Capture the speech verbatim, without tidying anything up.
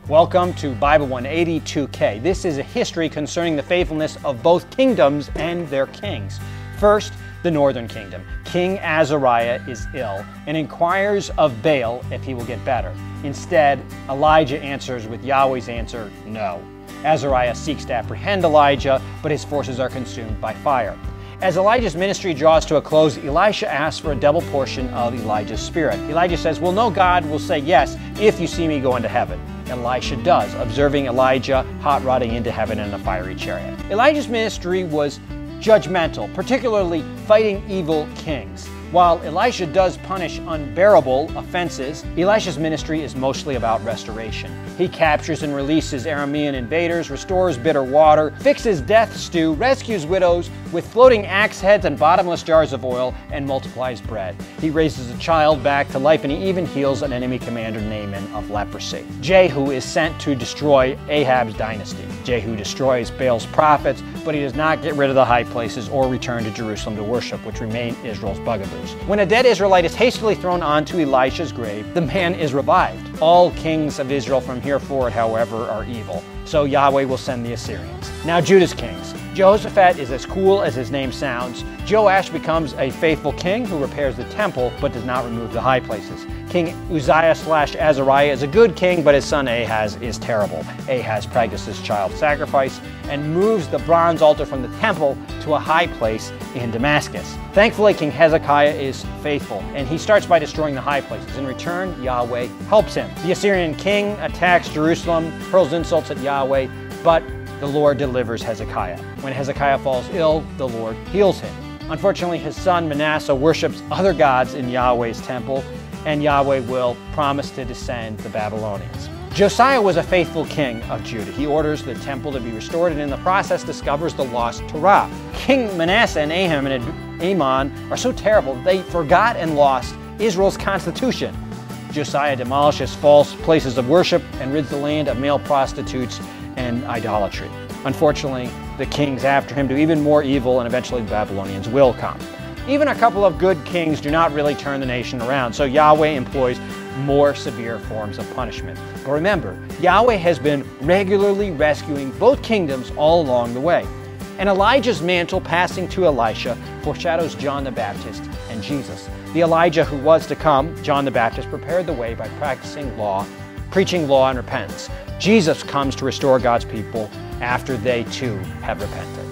Welcome to Bible one eighty-two K. This is a history concerning the faithfulness of both kingdoms and their kings. First, the northern kingdom. King Azariah is ill and inquires of Baal if he will get better. Instead, Elijah answers with Yahweh's answer, no. Azariah seeks to apprehend Elijah, but his forces are consumed by fire. As Elijah's ministry draws to a close, Elisha asks for a double portion of Elijah's spirit. Elijah says, well, no God will say yes if you see me go into heaven. Elisha does, observing Elijah hot-rodding into heaven in a fiery chariot. Elijah's ministry was judgmental, particularly fighting evil kings. While Elisha does punish unbearable offenses, Elisha's ministry is mostly about restoration. He captures and releases Aramean invaders, restores bitter water, fixes death stew, rescues widows with floating axe heads and bottomless jars of oil, and multiplies bread. He raises a child back to life, and he even heals an enemy commander, Naaman, of leprosy. Jehu is sent to destroy Ahab's dynasty. Jehu destroys Baal's prophets, but he does not get rid of the high places or return to Jerusalem to worship, which remain Israel's bugaboos. When a dead Israelite is hastily thrown onto Elisha's grave, the man is revived. All kings of Israel from here forward, however, are evil, so Yahweh will send the Assyrians. Now Judah's kings. Jehoshaphat is as cool as his name sounds. Joash becomes a faithful king who repairs the temple but does not remove the high places. King Uzziah slash Azariah is a good king, but his son Ahaz is terrible. Ahaz practices child sacrifice and moves the bronze altar from the temple to a high place in Damascus. Thankfully, King Hezekiah is faithful, and he starts by destroying the high places. In return, Yahweh helps him. The Assyrian king attacks Jerusalem, hurls insults at Yahweh, but the Lord delivers Hezekiah. When Hezekiah falls ill, the Lord heals him. Unfortunately, his son Manasseh worships other gods in Yahweh's temple, and Yahweh will promise to descend the Babylonians. Josiah was a faithful king of Judah. He orders the temple to be restored, and in the process discovers the lost Torah. King Manasseh and Aham and Amon are so terrible they forgot and lost Israel's constitution. Josiah demolishes false places of worship and rids the land of male prostitutes and idolatry. Unfortunately, the kings after him do even more evil, and eventually the Babylonians will come. Even a couple of good kings do not really turn the nation around, so Yahweh employs more severe forms of punishment. But remember, Yahweh has been regularly rescuing both kingdoms all along the way. And Elijah's mantle passing to Elisha foreshadows John the Baptist and Jesus. The Elijah who was to come, John the Baptist, prepared the way by practicing law, preaching law and repentance. Jesus comes to restore God's people after they too have repented.